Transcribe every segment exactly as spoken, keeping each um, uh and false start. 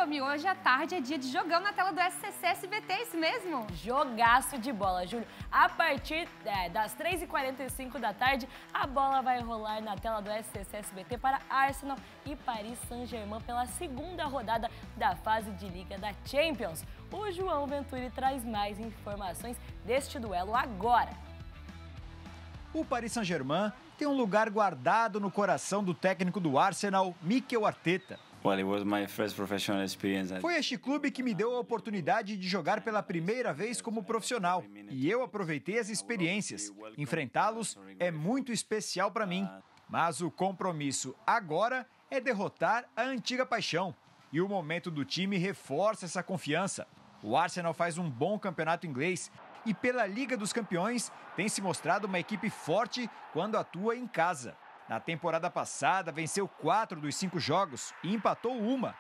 Domi, hoje à tarde é dia de jogão na tela do S C C S B T, é isso mesmo? Jogaço de bola, Júlio. A partir é, das três e quarenta e cinco da tarde, a bola vai rolar na tela do S C C S B T para Arsenal e Paris Saint-Germain pela segunda rodada da fase de Liga da Champions. O João Venturi traz mais informações deste duelo agora. O Paris Saint-Germain tem um lugar guardado no coração do técnico do Arsenal, Mikel Arteta. Foi este clube que me deu a oportunidade de jogar pela primeira vez como profissional e eu aproveitei as experiências. Enfrentá-los é muito especial para mim, mas o compromisso agora é derrotar a antiga paixão e o momento do time reforça essa confiança. O Arsenal faz um bom campeonato inglês e pela Liga dos Campeões tem se mostrado uma equipe forte quando atua em casa. Na temporada passada, venceu quatro dos cinco jogos e empatou uma.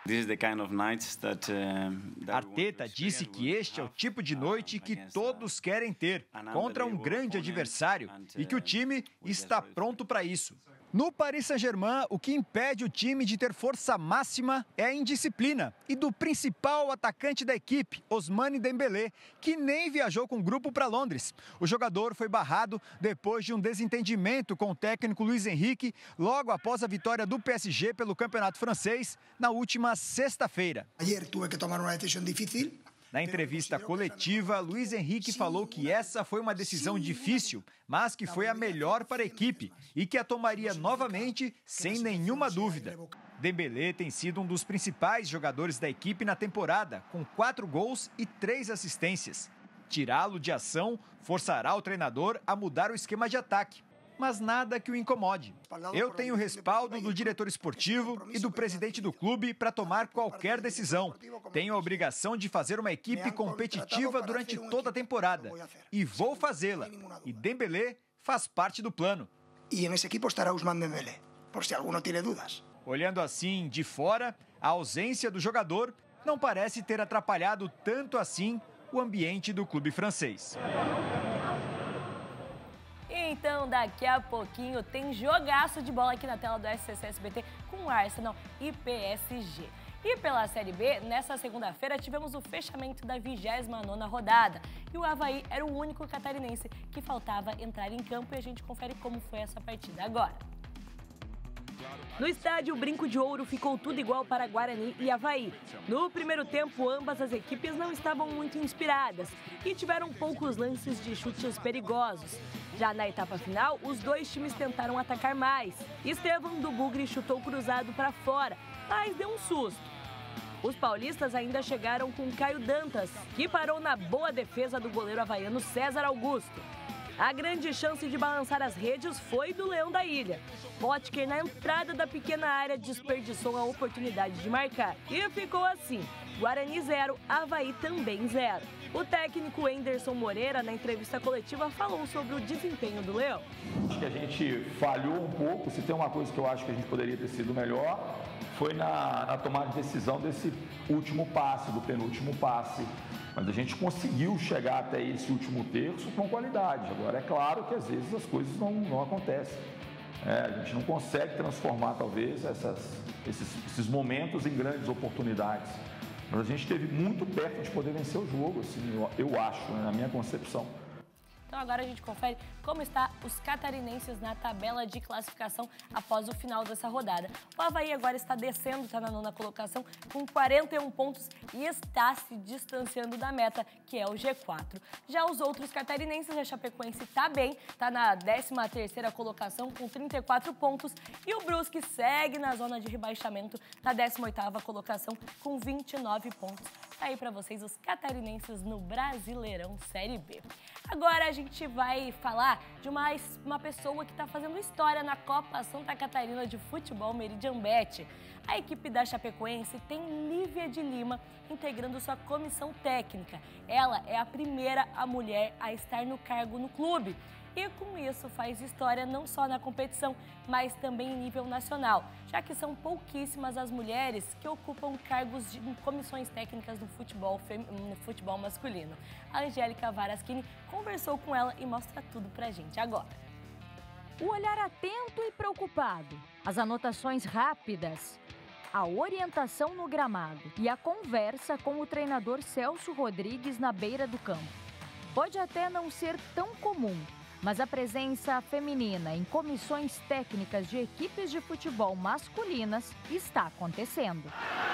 Arteta disse que este é o tipo de noite que todos querem ter, contra um grande adversário, e que o time está pronto para isso. No Paris Saint-Germain, o que impede o time de ter força máxima é a indisciplina e do principal atacante da equipe, Ousmane Dembélé, que nem viajou com o grupo para Londres. O jogador foi barrado depois de um desentendimento com o técnico Luis Henrique, logo após a vitória do P S G pelo Campeonato Francês, na última sexta-feira. Ayer tive que tomar uma decisão difícil. Na entrevista coletiva, Luis Henrique falou que essa foi uma decisão difícil, mas que foi a melhor para a equipe e que a tomaria novamente sem nenhuma dúvida. Dembélé tem sido um dos principais jogadores da equipe na temporada, com quatro gols e três assistências. Tirá-lo de ação forçará o treinador a mudar o esquema de ataque, mas nada que o incomode. Eu tenho o respaldo do diretor esportivo e do presidente do clube para tomar qualquer decisão. Tenho a obrigação de fazer uma equipe competitiva durante toda a temporada e vou fazê-la. E Dembélé faz parte do plano. E nesse equipo estará Ousmane Dembélé, por se alguno tiver dúvidas. Olhando assim de fora, a ausência do jogador não parece ter atrapalhado tanto assim o ambiente do clube francês. Então, daqui a pouquinho tem jogaço de bola aqui na tela do S C C S B T com Arsenal e P S G. E pela Série B, nessa segunda-feira tivemos o fechamento da vigésima nona rodada. E o Avaí era o único catarinense que faltava entrar em campo e a gente confere como foi essa partida agora. No estádio Brinco de Ouro ficou tudo igual para Guarani e Avaí. No primeiro tempo, ambas as equipes não estavam muito inspiradas e tiveram poucos lances de chutes perigosos. Já na etapa final, os dois times tentaram atacar mais. Estevão do Bugre chutou cruzado para fora, mas deu um susto. Os paulistas ainda chegaram com Caio Dantas, que parou na boa defesa do goleiro havaiano César Augusto. A grande chance de balançar as redes foi do Leão da Ilha. Potker, na entrada da pequena área, desperdiçou a oportunidade de marcar. E ficou assim, Guarani zero, Avaí também zero. O técnico Enderson Moreira, na entrevista coletiva, falou sobre o desempenho do Leão. Acho que a gente falhou um pouco. Se tem uma coisa que eu acho que a gente poderia ter sido melhor, foi na, na tomada de decisão desse último passe, do penúltimo passe. Mas a gente conseguiu chegar até esse último terço com qualidade. Agora, é claro que às vezes as coisas não, não acontecem. É, a gente não consegue transformar, talvez, essas, esses, esses momentos em grandes oportunidades. Mas a gente esteve muito perto de poder vencer o jogo, assim, eu, eu acho, né, na minha concepção. Então agora a gente confere como está os catarinenses na tabela de classificação após o final dessa rodada. O Avaí agora está descendo, está na nona colocação com quarenta e um pontos e está se distanciando da meta, que é o G quatro. Já os outros catarinenses, a Chapecoense está bem, está na décima terceira colocação com trinta e quatro pontos e o Brusque segue na zona de rebaixamento na décima oitava colocação com vinte e nove pontos. Aí para vocês os catarinenses no Brasileirão Série B. Agora a gente vai falar de uma, uma pessoa que está fazendo história na Copa Santa Catarina de Futebol Meridian Bet. A equipe da Chapecoense tem Lívia de Lima integrando sua comissão técnica. Ela é a primeira a mulher a estar no cargo no clube. E com isso faz história não só na competição, mas também em nível nacional, já que são pouquíssimas as mulheres que ocupam cargos de, em comissões técnicas no futebol, no futebol masculino. A Angélica Varaschini conversou com ela e mostra tudo pra gente agora. O olhar atento e preocupado, as anotações rápidas. a orientação no gramado e a conversa com o treinador Celso Rodrigues na beira do campo. Pode até não ser tão comum, mas a presença feminina em comissões técnicas de equipes de futebol masculinas está acontecendo.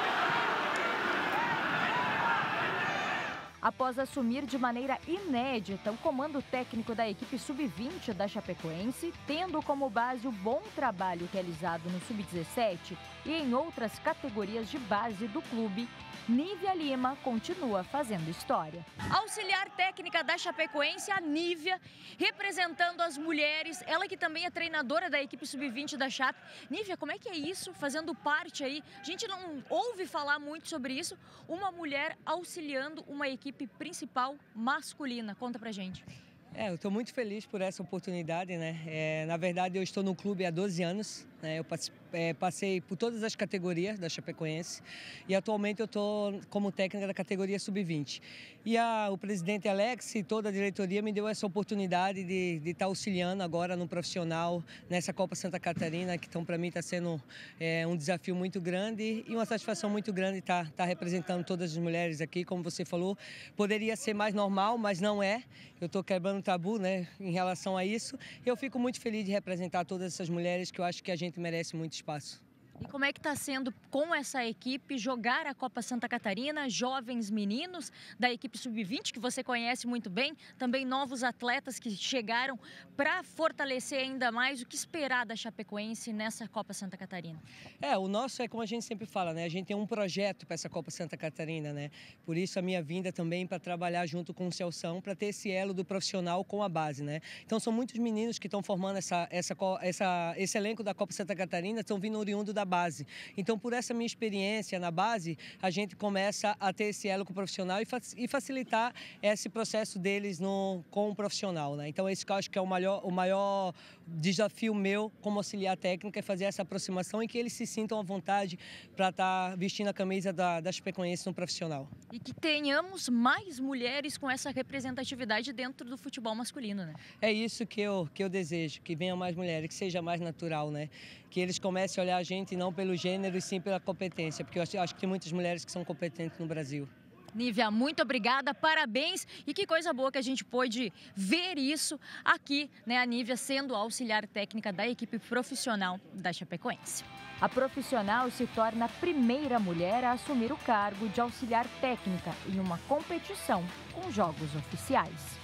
Após assumir de maneira inédita o comando técnico da equipe sub vinte da Chapecoense, tendo como base o bom trabalho realizado no sub dezessete e em outras categorias de base do clube, Nívia Lima continua fazendo história. Auxiliar técnica da Chapecoense, a Nívia, representando as mulheres, ela que também é treinadora da equipe sub vinte da Chape. Nívia, como é que é isso, fazendo parte aí? A gente não ouve falar muito sobre isso, uma mulher auxiliando uma equipe principal masculina. Conta pra gente. É, eu estou muito feliz por essa oportunidade, né? É, na verdade, eu estou no clube há doze anos, né? Eu é, passei por todas as categorias da Chapecoense e atualmente eu estou como técnica da categoria sub vinte. E a, o presidente Alex e toda a diretoria me deu essa oportunidade de estar tá auxiliando agora no profissional nessa Copa Santa Catarina, que então para mim está sendo é, um desafio muito grande e uma satisfação muito grande estar tá, tá representando todas as mulheres aqui, como você falou. Poderia ser mais normal, mas não é. Eu estou quebrando tabu, né, em relação a isso. Eu fico muito feliz de representar todas essas mulheres que eu acho que a gente merece muito espaço. E como é que está sendo com essa equipe jogar a Copa Santa Catarina, jovens meninos da equipe sub vinte, que você conhece muito bem, também novos atletas que chegaram para fortalecer ainda mais o que esperar da Chapecoense nessa Copa Santa Catarina? É, o nosso é como a gente sempre fala, né? A gente tem um projeto para essa Copa Santa Catarina, né? Por isso a minha vinda também para trabalhar junto com o Celção, para ter esse elo do profissional com a base, né? Então são muitos meninos que estão formando essa, essa, essa, esse elenco da Copa Santa Catarina, estão vindo oriundo da base. Então, por essa minha experiência na base, a gente começa a ter esse elo com o profissional e, fa e facilitar esse processo deles no, com o profissional, né? Então, esse que eu acho que é o maior, o maior desafio meu como auxiliar técnico, é fazer essa aproximação e que eles se sintam à vontade para estar tá vestindo a camisa da, da Chapecoense no profissional. E que tenhamos mais mulheres com essa representatividade dentro do futebol masculino, né? É isso que eu, que eu desejo, que venham mais mulheres, que seja mais natural, né? Que eles comecem a olhar a gente não pelo gênero e sim pela competência, porque eu acho, acho que tem muitas mulheres que são competentes no Brasil. Nívia, muito obrigada, parabéns e que coisa boa que a gente pôde ver isso aqui, né? A Nívia sendo auxiliar técnica da equipe profissional da Chapecoense. A profissional se torna a primeira mulher a assumir o cargo de auxiliar técnica em uma competição com jogos oficiais.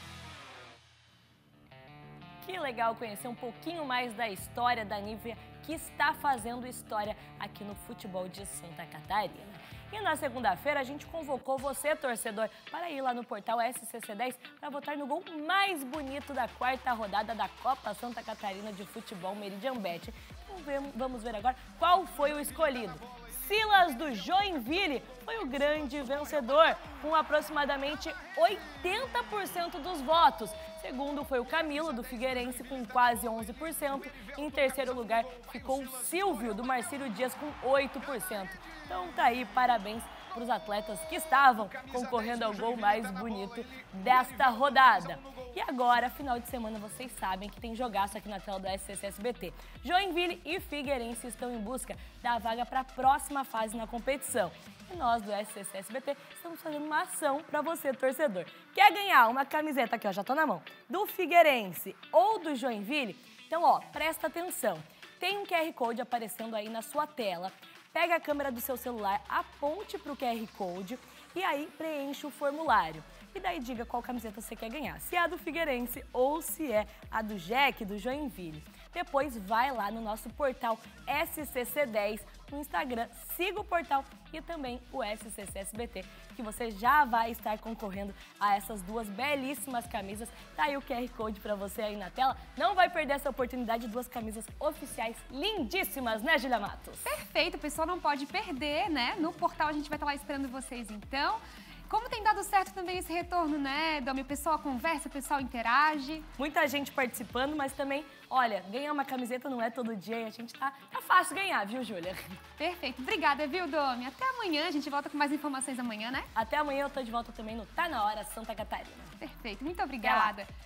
Que legal conhecer um pouquinho mais da história da Nívia, que está fazendo história aqui no futebol de Santa Catarina. E na segunda-feira a gente convocou você, torcedor, para ir lá no portal S C C dez para votar no gol mais bonito da quarta rodada da Copa Santa Catarina de Futebol Meridian Bet. Então vamos ver agora qual foi o escolhido. Silas do Joinville foi o grande vencedor, com aproximadamente oitenta por cento dos votos. Segundo foi o Camilo do Figueirense, com quase onze por cento. Em terceiro lugar ficou o Silvio do Marcílio Dias, com oito por cento. Então tá aí, parabéns para os atletas que estavam concorrendo ao gol mais bonito desta rodada. E agora, final de semana, vocês sabem que tem jogaço aqui na tela do S C C S B T. Joinville e Figueirense estão em busca da vaga para a próxima fase na competição. E nós do S C C S B T estamos fazendo uma ação para você, torcedor. Quer ganhar uma camiseta aqui, ó, já tô na mão, do Figueirense ou do Joinville? Então, ó, presta atenção. Tem um Q R Code aparecendo aí na sua tela. Pega a câmera do seu celular, aponte para o Q R Code e aí preenche o formulário. E daí diga qual camiseta você quer ganhar, se é a do Figueirense ou se é a do Jack, do Joinville. Depois vai lá no nosso portal S C C dez no Instagram, siga o portal e também o S C C S B T, que você já vai estar concorrendo a essas duas belíssimas camisas. Tá aí o Q R Code para você aí na tela. Não vai perder essa oportunidade de duas camisas oficiais lindíssimas, né, Julia Matos? Perfeito, o pessoal não pode perder, né? No portal a gente vai estar lá esperando vocês, então. Como tem dado certo também esse retorno, né, Domi? O pessoal conversa, o pessoal interage. Muita gente participando, mas também, olha, ganhar uma camiseta não é todo dia e a gente tá, tá fácil ganhar, viu, Júlia? Perfeito. Obrigada, viu, Domi? Até amanhã, a gente volta com mais informações amanhã, né? Até amanhã eu tô de volta também no Tá Na Hora Santa Catarina. Perfeito. Muito obrigada.